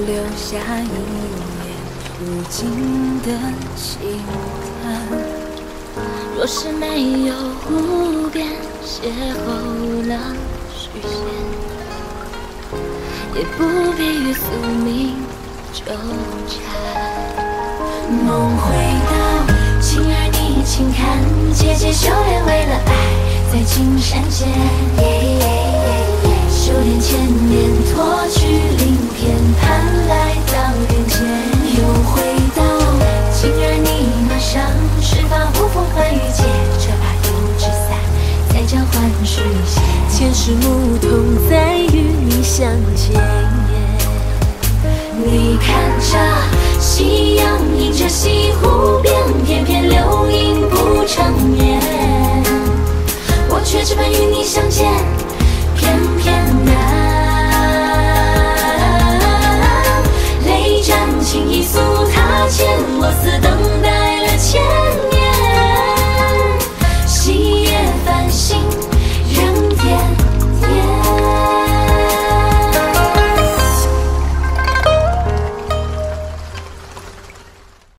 留下一眼无尽的情感。若是没有无边邂逅了虚线，也不必与宿命纠缠。梦回到晴儿，你轻看姐姐修炼，为了爱在金山间。修炼千年，脱去鳞片，盼来到人间。又回到晴儿，你马上释放呼风唤雨，借这把油纸伞，再交换续写。前世牧童再与你相见。你看着夕阳映着西湖边，偏偏流萤不成眠。我却只盼与你相见，偏偏难。泪沾情意诉他牵，我似